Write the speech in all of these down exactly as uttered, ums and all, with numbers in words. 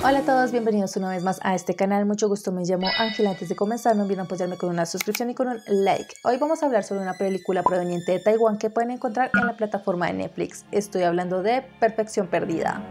Hola a todos, bienvenidos una vez más a este canal, mucho gusto, me llamo Ángela. Antes de comenzar no olviden apoyarme con una suscripción y con un like. Hoy vamos a hablar sobre una película proveniente de Taiwán que pueden encontrar en la plataforma de Netflix. Estoy hablando de Perfección Perdida.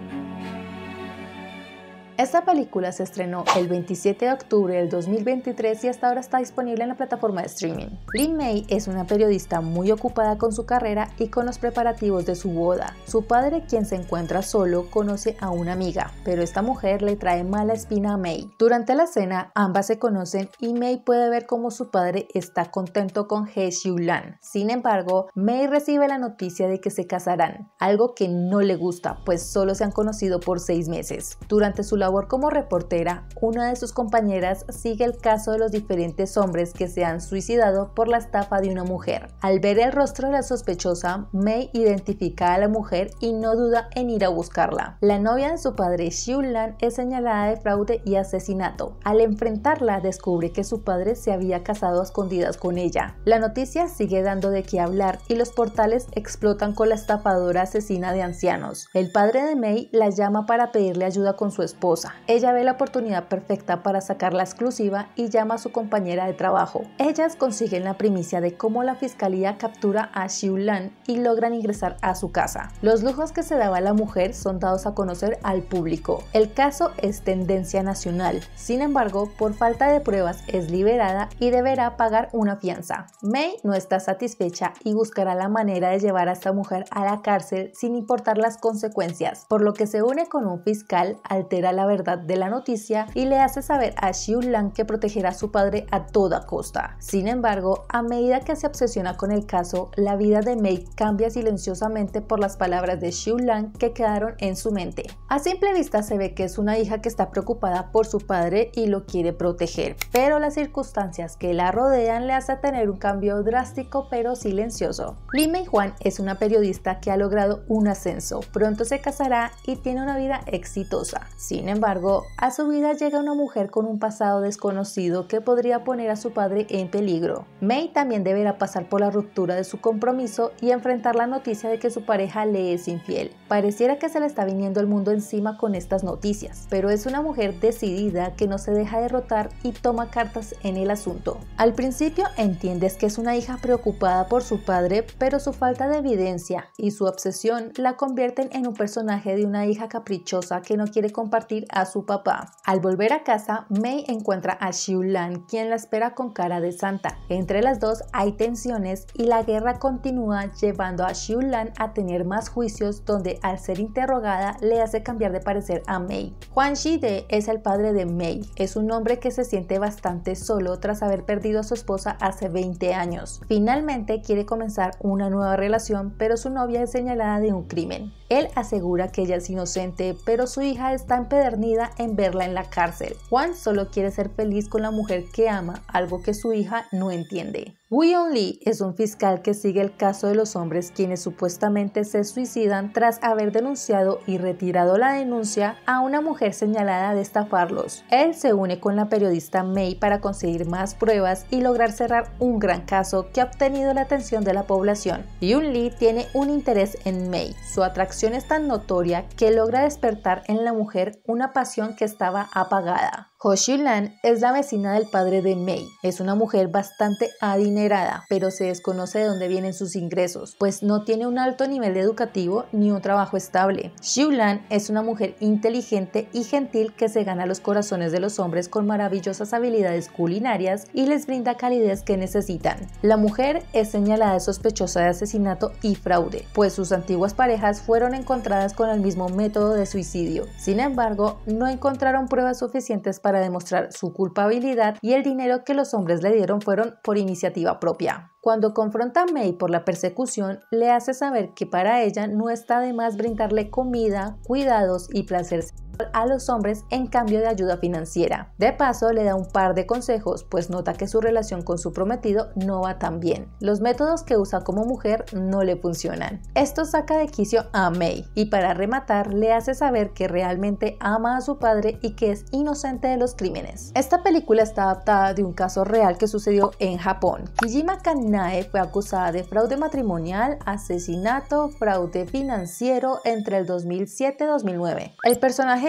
Esta película se estrenó el veintisiete de octubre del dos mil veintitrés y hasta ahora está disponible en la plataforma de streaming. Lin Mei es una periodista muy ocupada con su carrera y con los preparativos de su boda. Su padre, quien se encuentra solo, conoce a una amiga, pero esta mujer le trae mala espina a Mei. Durante la cena, ambas se conocen y Mei puede ver cómo su padre está contento con He Xiulan. Sin embargo, Mei recibe la noticia de que se casarán, algo que no le gusta, pues solo se han conocido por seis meses. Durante su labor como reportera, una de sus compañeras sigue el caso de los diferentes hombres que se han suicidado por la estafa de una mujer. Al ver el rostro de la sospechosa, Mei identifica a la mujer y no duda en ir a buscarla. La novia de su padre, Xiulan, es señalada de fraude y asesinato. Al enfrentarla, descubre que su padre se había casado a escondidas con ella. La noticia sigue dando de qué hablar y los portales explotan con la estafadora asesina de ancianos. El padre de Mei la llama para pedirle ayuda con su esposa. Ella ve la oportunidad perfecta para sacar la exclusiva y llama a su compañera de trabajo. Ellas consiguen la primicia de cómo la fiscalía captura a Xiulan y logran ingresar a su casa. Los lujos que se daba la mujer son dados a conocer al público. El caso es tendencia nacional. Sin embargo, por falta de pruebas es liberada y deberá pagar una fianza. Mei no está satisfecha y buscará la manera de llevar a esta mujer a la cárcel sin importar las consecuencias, por lo que se une con un fiscal, altera la verdad de la noticia y le hace saber a Xiulan que protegerá a su padre a toda costa. Sin embargo, a medida que se obsesiona con el caso, la vida de Mei cambia silenciosamente por las palabras de Xiulan que quedaron en su mente. A simple vista se ve que es una hija que está preocupada por su padre y lo quiere proteger, pero las circunstancias que la rodean le hacen tener un cambio drástico pero silencioso. Lin Mei Huang es una periodista que ha logrado un ascenso, pronto se casará y tiene una vida exitosa. Sin embargo, Sin embargo, a su vida llega una mujer con un pasado desconocido que podría poner a su padre en peligro. Mei también deberá pasar por la ruptura de su compromiso y enfrentar la noticia de que su pareja le es infiel. Pareciera que se le está viniendo el mundo encima con estas noticias, pero es una mujer decidida que no se deja derrotar y toma cartas en el asunto. Al principio entiendes que es una hija preocupada por su padre, pero su falta de evidencia y su obsesión la convierten en un personaje de una hija caprichosa que no quiere compartir a su papá. Al volver a casa, Mei encuentra a Xiulan, quien la espera con cara de santa. Entre las dos hay tensiones y la guerra continúa, llevando a Xiulan a tener más juicios donde al ser interrogada le hace cambiar de parecer a Mei. Huang Xide es el padre de Mei. Es un hombre que se siente bastante solo tras haber perdido a su esposa hace veinte años. Finalmente quiere comenzar una nueva relación, pero su novia es señalada de un crimen. Él asegura que ella es inocente, pero su hija está empedernida en verla en la cárcel. Juan solo quiere ser feliz con la mujer que ama, algo que su hija no entiende. Woo Yeon-lee es un fiscal que sigue el caso de los hombres quienes supuestamente se suicidan tras haber denunciado y retirado la denuncia a una mujer señalada de estafarlos. Él se une con la periodista Mei para conseguir más pruebas y lograr cerrar un gran caso que ha obtenido la atención de la población. Yeon-lee tiene un interés en Mei. Su atracción es tan notoria que logra despertar en la mujer una pasión que estaba apagada. Ho Xiulan es la vecina del padre de Mei. Es una mujer bastante adinerada, pero se desconoce de dónde vienen sus ingresos, pues no tiene un alto nivel educativo ni un trabajo estable. Xiulan es una mujer inteligente y gentil que se gana los corazones de los hombres con maravillosas habilidades culinarias y les brinda calidez que necesitan. La mujer es señalada de sospechosa de asesinato y fraude, pues sus antiguas parejas fueron encontradas con el mismo método de suicidio. Sin embargo, no encontraron pruebas suficientes para para demostrar su culpabilidad y el dinero que los hombres le dieron fueron por iniciativa propia. Cuando confronta a Mei por la persecución, le hace saber que para ella no está de más brindarle comida, cuidados y placer a los hombres en cambio de ayuda financiera. De paso, le da un par de consejos, pues nota que su relación con su prometido no va tan bien. Los métodos que usa como mujer no le funcionan. Esto saca de quicio a Mei y para rematar le hace saber que realmente ama a su padre y que es inocente de los crímenes. Esta película está adaptada de un caso real que sucedió en Japón. Kijima Kanae fue acusada de fraude matrimonial, asesinato, fraude financiero entre el dos mil siete y dos mil nueve. El personaje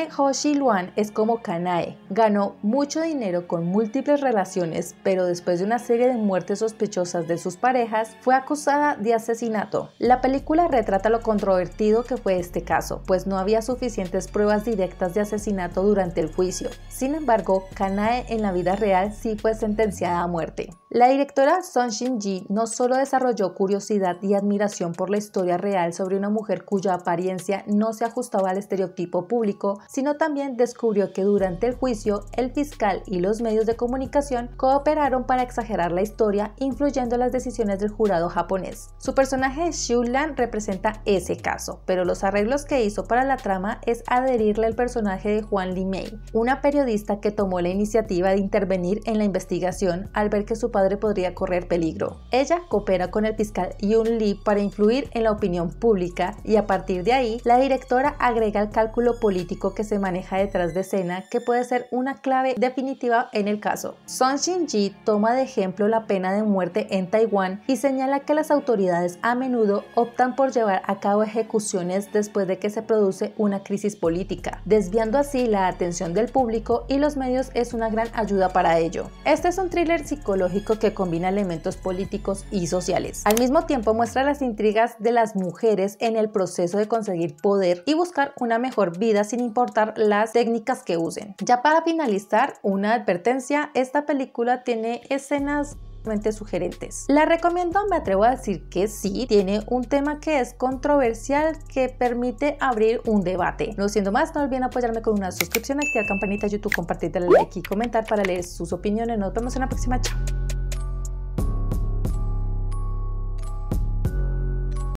personaje Ho Shi-Luan es como Kanae, ganó mucho dinero con múltiples relaciones, pero después de una serie de muertes sospechosas de sus parejas, fue acusada de asesinato. La película retrata lo controvertido que fue este caso, pues no había suficientes pruebas directas de asesinato durante el juicio. Sin embargo, Kanae en la vida real sí fue sentenciada a muerte. La directora Song Shin-ji no solo desarrolló curiosidad y admiración por la historia real sobre una mujer cuya apariencia no se ajustaba al estereotipo público, sino también descubrió que durante el juicio el fiscal y los medios de comunicación cooperaron para exagerar la historia, influyendo en las decisiones del jurado japonés. Su personaje Xiu-lan representa ese caso, pero los arreglos que hizo para la trama es adherirle al personaje de Hwang Li-mei, una periodista que tomó la iniciativa de intervenir en la investigación al ver que su padre podría correr peligro. Ella coopera con el fiscal Yoon Lee para influir en la opinión pública y a partir de ahí la directora agrega el cálculo político que se maneja detrás de escena, que puede ser una clave definitiva en el caso. Song Shin-ji toma de ejemplo la pena de muerte en Taiwán y señala que las autoridades a menudo optan por llevar a cabo ejecuciones después de que se produce una crisis política, desviando así la atención del público, y los medios es una gran ayuda para ello. Este es un thriller psicológico que combina elementos políticos y sociales. Al mismo tiempo muestra las intrigas de las mujeres en el proceso de conseguir poder y buscar una mejor vida sin importar las técnicas que usen. Ya para finalizar, una advertencia: esta película tiene escenas sugerentes. La recomiendo, me atrevo a decir que sí, tiene un tema que es controversial que permite abrir un debate. No siendo más, no olviden apoyarme con una suscripción, activar campanita de YouTube, compartir, darle like y comentar para leer sus opiniones. Nos vemos en la próxima. Chao.